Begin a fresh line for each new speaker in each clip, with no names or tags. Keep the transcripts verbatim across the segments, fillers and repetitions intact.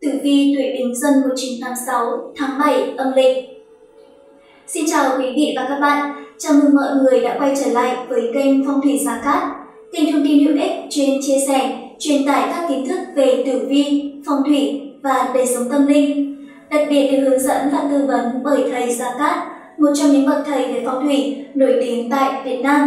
Tử vi tuổi Bính Dần một nghìn chín trăm tám mươi sáu tháng bảy âm lịch. Xin chào quý vị và các bạn, chào mừng mọi người đã quay trở lại với kênh Phong thủy Gia Cát, kênh thông tin hữu ích chuyên chia sẻ, truyền tải các kiến thức về tử vi, phong thủy và đời sống tâm linh, đặc biệt được hướng dẫn và tư vấn bởi thầy Gia Cát, một trong những bậc thầy về phong thủy nổi tiếng tại Việt Nam.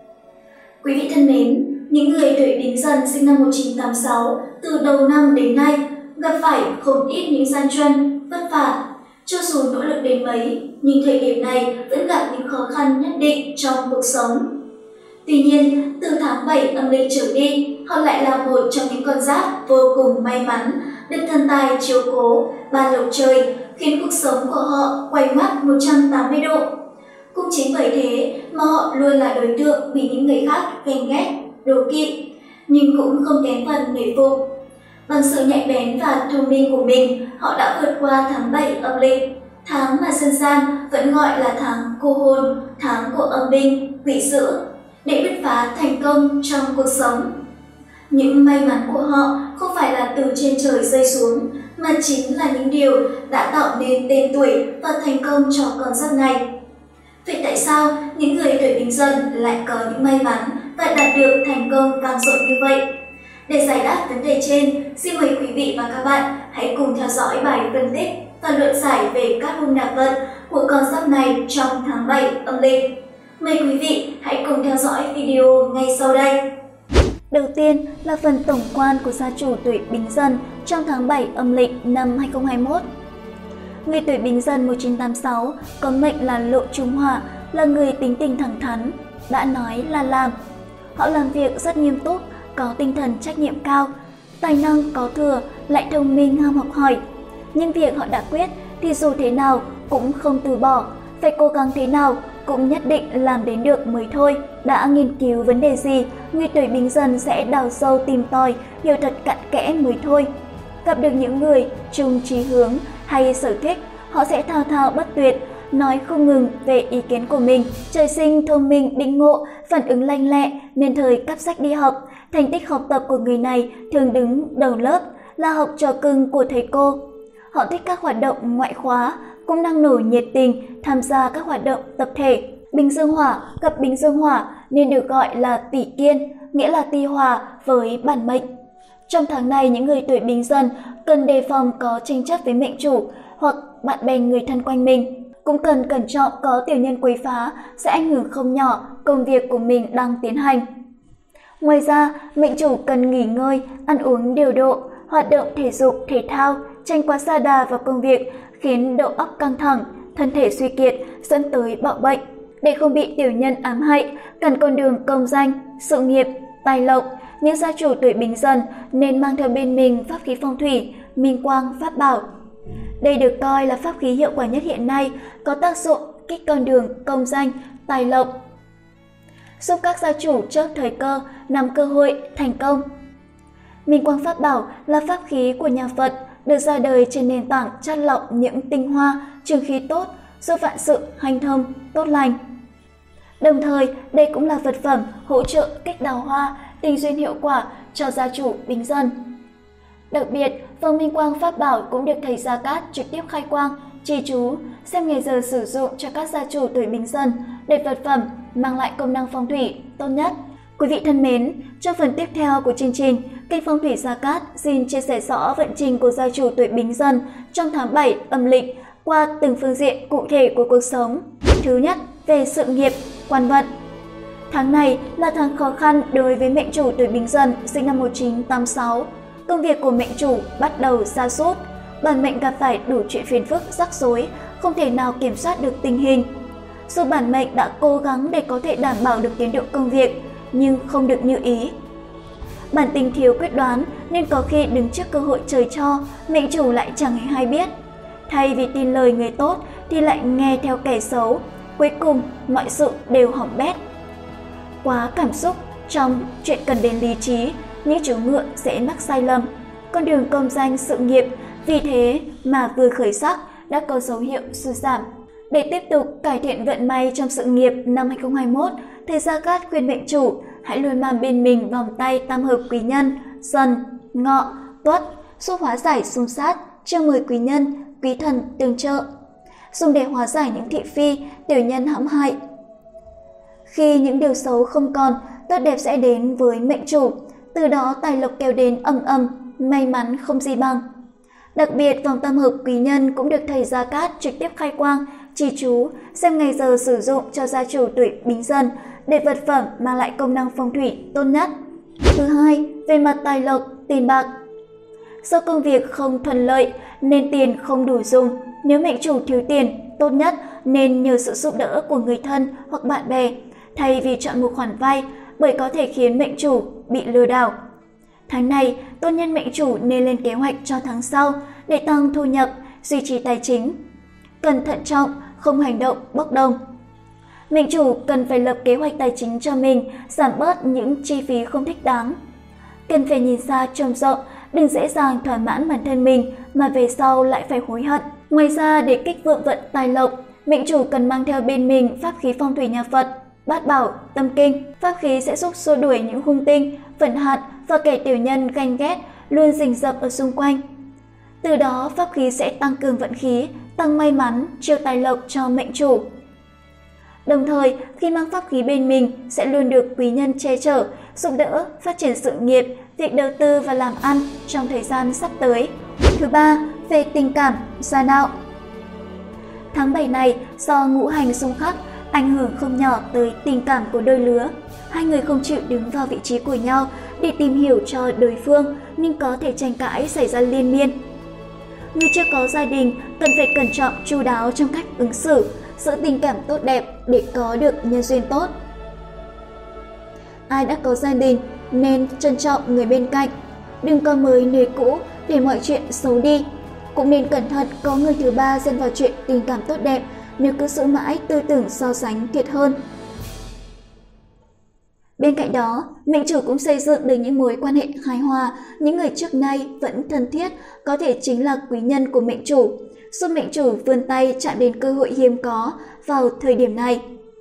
Quý vị thân mến, những người tuổi Bính Dần sinh năm một nghìn chín trăm tám mươi sáu từ đầu năm đến nay gặp phải không ít những gian truân, vất vả. Cho dù nỗ lực đến mấy, nhưng thời điểm này vẫn gặp những khó khăn nhất định trong cuộc sống. Tuy nhiên, từ tháng bảy âm lịch trở đi, họ lại là một trong những con giáp vô cùng may mắn, được thần tài chiếu cố, ban lộc trời, khiến cuộc sống của họ quay ngoắt một trăm tám mươi độ. Cũng chính bởi thế mà họ luôn là đối tượng bị những người khác ghen ghét, đố kỵ, nhưng cũng không kém phần nể phục. Bằng sự nhạy bén và thông minh của mình, họ đã vượt qua tháng bảy âm lịch, tháng mà dân gian vẫn gọi là tháng cô hồn, tháng của âm binh, quỷ dữ, để bứt phá thành công trong cuộc sống. Những may mắn của họ không phải là từ trên trời rơi xuống, mà chính là những điều đã tạo nên tên tuổi và thành công cho con giáp này. Vậy tại sao những người tuổi Bính Dần lại có những may mắn và đạt được thành công vang dội như vậy? Để giải đáp vấn đề trên, xin mời quý vị và các bạn hãy cùng theo dõi bài phân tích và luận giải về các hung nạp vận của con giáp này trong tháng bảy âm lịch. Mời quý vị hãy cùng theo dõi video ngay sau đây. Đầu tiên là phần tổng quan của gia chủ tuổi Bính Dần trong tháng bảy âm lịch năm hai nghìn không trăm hai mươi mốt. Người tuổi Bính Dần một nghìn chín trăm tám mươi sáu có mệnh là Lộ Trung Hỏa, là người tính tình thẳng thắn, đã nói là làm. Họ làm việc rất nghiêm túc, có tinh thần trách nhiệm cao, tài năng có thừa, lại thông minh ham học hỏi. Nhưng việc họ đã quyết thì dù thế nào cũng không từ bỏ, phải cố gắng thế nào cũng nhất định làm đến được mới thôi. Đã nghiên cứu vấn đề gì, người tuổi Bính Dần sẽ đào sâu tìm tòi, hiểu thật cặn kẽ mới thôi. Gặp được những người chung chí hướng hay sở thích, họ sẽ thao thao bất tuyệt, nói không ngừng về ý kiến của mình. Trời sinh thông minh đĩnh ngộ, phản ứng lanh lẹ nên thời cắp sách đi học. Thành tích học tập của người này thường đứng đầu lớp, là học trò cưng của thầy cô. Họ thích các hoạt động ngoại khóa, cũng năng nổ nhiệt tình tham gia các hoạt động tập thể. Bính Dương Hỏa gặp Bính Dương Hỏa nên được gọi là tỷ kiên, nghĩa là ti hòa với bản mệnh. Trong tháng này, những người tuổi Bính Dần cần đề phòng có tranh chấp với mệnh chủ hoặc bạn bè người thân quanh mình. Cũng cần cẩn trọng có tiểu nhân quấy phá sẽ ảnh hưởng không nhỏ công việc của mình đang tiến hành. Ngoài ra, mệnh chủ cần nghỉ ngơi, ăn uống điều độ, hoạt động thể dục, thể thao, tránh quá sa đà vào công việc khiến đầu óc căng thẳng, thân thể suy kiệt dẫn tới bạo bệnh. Để không bị tiểu nhân ám hại, cần con đường công danh, sự nghiệp, tài lộc, những gia chủ tuổi Bính Dần nên mang theo bên mình pháp khí phong thủy, minh quang pháp bảo. Đây được coi là pháp khí hiệu quả nhất hiện nay, có tác dụng kích con đường công danh, tài lộc, giúp các gia chủ trước thời cơ, nắm cơ hội, thành công. Minh quang pháp bảo là pháp khí của nhà Phật, được ra đời trên nền tảng chắt lọc những tinh hoa, trường khí tốt, giúp vạn sự hanh thông, tốt lành. Đồng thời, đây cũng là vật phẩm hỗ trợ kích đào hoa, tình duyên hiệu quả cho gia chủ Bính Dần. Đặc biệt, vòng minh quang pháp bảo cũng được thầy Gia Cát trực tiếp khai quang, trì chú, xem ngày giờ sử dụng cho các gia chủ tuổi Bính Dần để vật phẩm mang lại công năng phong thủy tốt nhất. Quý vị thân mến, trong phần tiếp theo của chương trình, kênh Phong thủy Gia Cát xin chia sẻ rõ vận trình của gia chủ tuổi Bính Dần trong tháng bảy âm lịch qua từng phương diện cụ thể của cuộc sống. Thứ nhất, về sự nghiệp, quan vận. Tháng này là tháng khó khăn đối với mệnh chủ tuổi Bính Dần sinh năm một nghìn chín trăm tám mươi sáu. Công việc của mệnh chủ bắt đầu sa sút, bản mệnh gặp phải đủ chuyện phiền phức, rắc rối, không thể nào kiểm soát được tình hình. Dù bản mệnh đã cố gắng để có thể đảm bảo được tiến độ công việc, nhưng không được như ý. Bản tính thiếu quyết đoán nên có khi đứng trước cơ hội trời cho, mệnh chủ lại chẳng hề hay biết. Thay vì tin lời người tốt thì lại nghe theo kẻ xấu, cuối cùng mọi sự đều hỏng bét. Quá cảm xúc trong chuyện cần đến lý trí, những chú ngựa dễ mắc sai lầm. Con đường công danh sự nghiệp vì thế mà vừa khởi sắc đã có dấu hiệu suy giảm. Để tiếp tục cải thiện vận may trong sự nghiệp năm hai nghìn không trăm hai mươi mốt, thầy Gia Cát khuyên mệnh chủ hãy luôn mang bên mình vòng tay tam hợp quý nhân Dần, Ngọ, Tuất giúp hóa giải xung sát, chiêu mời quý nhân, quý thần tương trợ, dùng để hóa giải những thị phi, tiểu nhân hãm hại. Khi những điều xấu không còn, tốt đẹp sẽ đến với mệnh chủ, từ đó tài lộc kéo đến ầm ầm, may mắn không gì bằng. Đặc biệt, vòng tam hợp quý nhân cũng được thầy Gia Cát trực tiếp khai quang, chỉ chú, xem ngày giờ sử dụng cho gia chủ tuổi Bính Dần để vật phẩm mang lại công năng phong thủy tốt nhất. Thứ hai, về mặt tài lộc, tiền bạc. Do công việc không thuận lợi nên tiền không đủ dùng. Nếu mệnh chủ thiếu tiền, tốt nhất nên nhờ sự giúp đỡ của người thân hoặc bạn bè, thay vì chọn một khoản vay, bởi có thể khiến mệnh chủ bị lừa đảo. Tháng này, tốt nhất mệnh chủ nên lên kế hoạch cho tháng sau để tăng thu nhập, duy trì tài chính. Cần thận trọng, không hành động bốc đồng. Mệnh chủ cần phải lập kế hoạch tài chính cho mình, giảm bớt những chi phí không thích đáng. Cần phải nhìn xa trông rộng, đừng dễ dàng thỏa mãn bản thân mình mà về sau lại phải hối hận. Ngoài ra, để kích vượng vận tài lộc, mệnh chủ cần mang theo bên mình pháp khí phong thủy nhà Phật, Bát Bảo, Tâm Kinh. Pháp khí sẽ giúp xua đuổi những hung tinh, vận hạn và kẻ tiểu nhân ganh ghét luôn rình rập ở xung quanh. Từ đó, pháp khí sẽ tăng cường vận khí, tăng may mắn, chiêu tài lộc cho mệnh chủ. Đồng thời, khi mang pháp khí bên mình sẽ luôn được quý nhân che chở, giúp đỡ, phát triển sự nghiệp, việc đầu tư và làm ăn trong thời gian sắp tới. Thứ ba, về tình cảm, gia đạo. Tháng bảy này, do ngũ hành xung khắc, ảnh hưởng không nhỏ tới tình cảm của đôi lứa. Hai người không chịu đứng vào vị trí của nhau để tìm hiểu cho đối phương nên có thể tranh cãi xảy ra liên miên. Người chưa có gia đình cần phải cẩn trọng chu đáo trong cách ứng xử, giữ tình cảm tốt đẹp để có được nhân duyên tốt. Ai đã có gia đình nên trân trọng người bên cạnh, đừng có mới nề cũ để mọi chuyện xấu đi. Cũng nên cẩn thận có người thứ ba xen vào chuyện tình cảm tốt đẹp, nếu cứ giữ mãi tư tưởng so sánh thiệt hơn. Bên cạnh đó, mệnh chủ cũng xây dựng được những mối quan hệ hài hòa, những người trước nay vẫn thân thiết có thể chính là quý nhân của mệnh chủ, giúp mệnh chủ vươn tay chạm đến cơ hội hiếm có vào thời điểm này.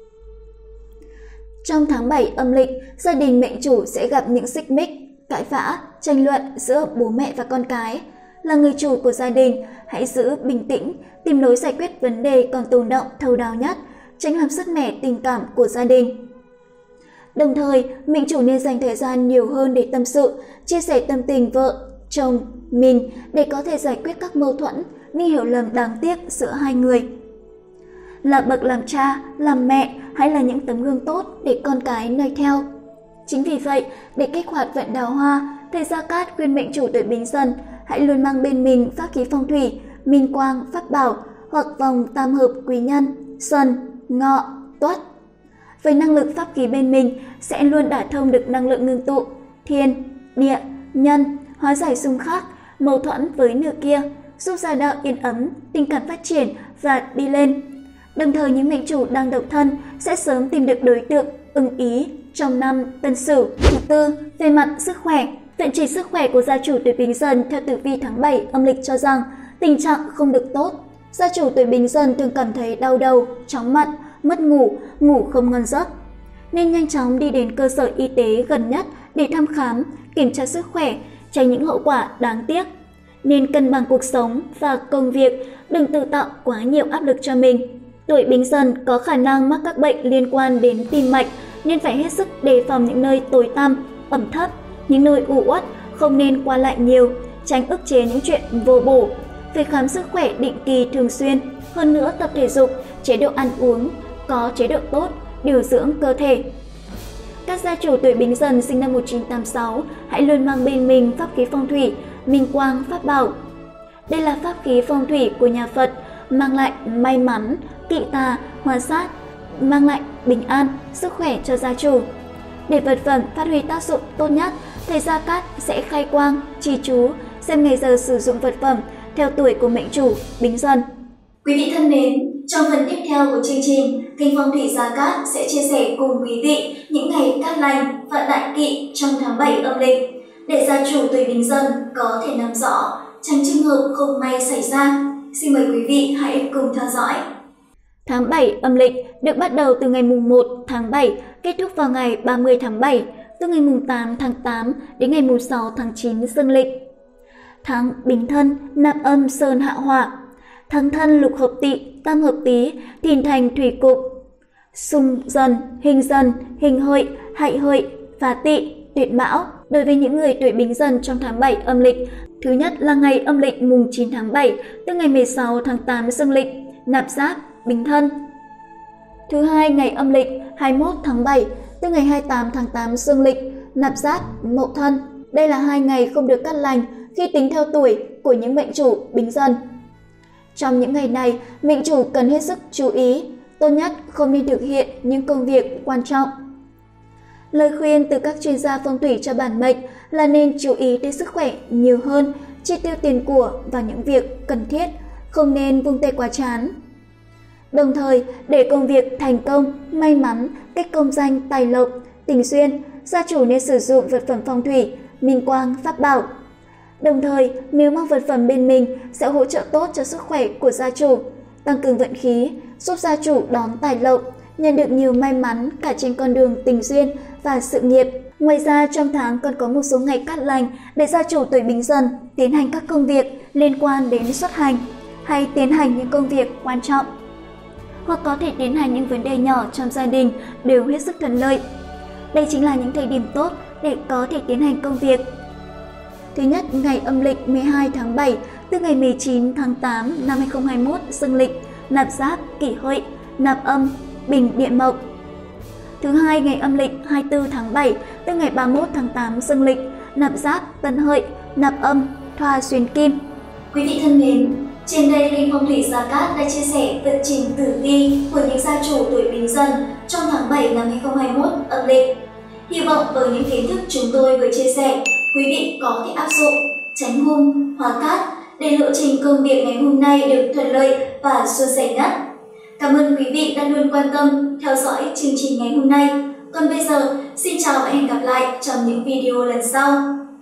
Trong tháng bảy âm lịch, gia đình mệnh chủ sẽ gặp những xích mích, cãi vã, tranh luận giữa bố mẹ và con cái. Là người chủ của gia đình, hãy giữ bình tĩnh, tìm lối giải quyết vấn đề còn tồn đọng thấu đáo nhất, tránh làm sứt mẻ tình cảm của gia đình. Đồng thời, mệnh chủ nên dành thời gian nhiều hơn để tâm sự, chia sẻ tâm tình vợ, chồng, mình để có thể giải quyết các mâu thuẫn, những hiểu lầm đáng tiếc giữa hai người. Là bậc làm cha, làm mẹ, hãy là những tấm gương tốt để con cái noi theo. Chính vì vậy, để kích hoạt vận đào hoa, thầy Gia Cát khuyên mệnh chủ tuổi Bính Dần hãy luôn mang bên mình pháp khí phong thủy, minh quang, pháp bảo hoặc vòng tam hợp quý nhân, Dần, Ngọ, Tuất. Với năng lực pháp khí bên mình sẽ luôn đả thông được năng lượng ngưng tụ, thiên, địa, nhân, hóa giải xung khắc, mâu thuẫn với nửa kia, giúp gia đạo yên ấm, tình cảm phát triển và đi lên. Đồng thời, những mệnh chủ đang độc thân sẽ sớm tìm được đối tượng ưng ý trong năm Tân Sửu. Thứ tư, về mặt sức khỏe. Vận chỉ sức khỏe của gia chủ tuổi Bính Dần theo tử vi tháng bảy âm lịch cho rằng tình trạng không được tốt. Gia chủ tuổi Bính Dần thường cảm thấy đau đầu, chóng mặt, mất ngủ, ngủ không ngon giấc. Nên nhanh chóng đi đến cơ sở y tế gần nhất để thăm khám, kiểm tra sức khỏe, tránh những hậu quả đáng tiếc. Nên cân bằng cuộc sống và công việc, đừng tự tạo quá nhiều áp lực cho mình. Tuổi Bính Dần có khả năng mắc các bệnh liên quan đến tim mạch nên phải hết sức đề phòng những nơi tối tăm, ẩm thấp, những nơi u uất, không nên qua lại nhiều, tránh ức chế những chuyện vô bổ. Phải khám sức khỏe định kỳ thường xuyên, hơn nữa tập thể dục, chế độ ăn uống, có chế độ tốt, điều dưỡng cơ thể. Các gia chủ tuổi Bính Dần sinh năm một nghìn chín trăm tám mươi sáu hãy luôn mang bên mình pháp khí phong thủy, minh quang, pháp bảo. Đây là pháp khí phong thủy của nhà Phật, mang lại may mắn, kỵ tà, hóa sát, mang lại bình an, sức khỏe cho gia chủ. Để vật phẩm phát huy tác dụng tốt nhất, thầy Gia Cát sẽ khai quang, trì chú, xem ngày giờ sử dụng vật phẩm theo tuổi của mệnh chủ Bính Dần.
Quý vị thân mến, trong phần tiếp theo của chương trình, kênh Phong thủy Gia Cát sẽ chia sẻ cùng quý vị những ngày cát lành và đại kỵ trong tháng bảy âm lịch, để gia chủ tuổi Bính Dần có thể nắm rõ, tránh trường hợp không may xảy ra. Xin mời quý vị hãy cùng theo dõi.
Tháng bảy âm lịch được bắt đầu từ ngày mùng một tháng bảy, kết thúc vào ngày ba mươi tháng bảy, từ ngày mùng tám tháng tám đến ngày mùng sáu tháng chín dương lịch.
tháng Bính Thân, Nạp Âm, Sơn Hạ Hỏa. Tháng Thân, Lục Hợp Tỵ, Tam Hợp Tý, Thìn Thành, Thủy Cục. Xung Dần, Hình Dần, Hình Hợi, Hại Hợi, Phá Tỵ, Tuyệt Mão. Đối với những người tuổi Bính Dần trong tháng bảy âm lịch, thứ nhất là ngày âm lịch mùng chín tháng bảy, tức ngày mười sáu tháng tám dương lịch, Nạp Giáp, Bính Thân. Thứ hai, ngày âm lịch hai mươi mốt tháng bảy, tức ngày hai mươi tám tháng tám dương lịch, Nạp Giáp, Mậu Thân. Đây là hai ngày không được cát lành khi tính theo tuổi của những mệnh chủ Bính Dần. Trong những ngày này, mệnh chủ cần hết sức chú ý, tốt nhất không nên thực hiện những công việc quan trọng. Lời khuyên từ các chuyên gia phong thủy cho bản mệnh là nên chú ý đến sức khỏe nhiều hơn, chi tiêu tiền của vào những việc cần thiết, không nên vung tay quá chán. Đồng thời, để công việc thành công, may mắn, kết công danh, tài lộc, tình duyên, gia chủ nên sử dụng vật phẩm phong thủy, minh quang, pháp bảo. Đồng thời, nếu mang vật phẩm bên mình sẽ hỗ trợ tốt cho sức khỏe của gia chủ, tăng cường vận khí, giúp gia chủ đón tài lộc, nhận được nhiều may mắn cả trên con đường tình duyên và sự nghiệp. Ngoài ra, trong tháng còn có một số ngày cát lành để gia chủ tuổi Bính Dần tiến hành các công việc liên quan đến xuất hành hay tiến hành những công việc quan trọng, hoặc có thể tiến hành những vấn đề nhỏ trong gia đình đều hết sức thuận lợi. Đây chính là những thời điểm tốt để có thể tiến hành công việc. Thứ nhất, ngày âm lịch mười hai tháng bảy, tức ngày mười chín tháng tám năm hai nghìn không trăm hai mươi mốt dương lịch, Nạp Giáp, Kỷ Hợi, Nạp Âm, Bình Địa Mộc. Thứ hai, ngày âm lịch hai mươi tư tháng bảy, tức ngày ba mươi mốt tháng tám dương lịch, Nạp Giáp, Tân Hợi, Nạp Âm, Thoa Xuyến Kim.
Quý vị thân mến, trên đây kênh Phong thủy Gia Cát đã chia sẻ vận trình tử vi của những gia chủ tuổi Bính Dần trong tháng bảy năm hai nghìn không trăm hai mươi mốt âm lịch. Hy vọng với những kiến thức chúng tôi vừa chia sẻ, quý vị có thể áp dụng, tránh hung, hóa cát để lộ trình công việc ngày hôm nay được thuận lợi và suôn sẻ nhất. Cảm ơn quý vị đã luôn quan tâm theo dõi chương trình ngày hôm nay. Còn bây giờ, xin chào và hẹn gặp lại trong những video lần sau.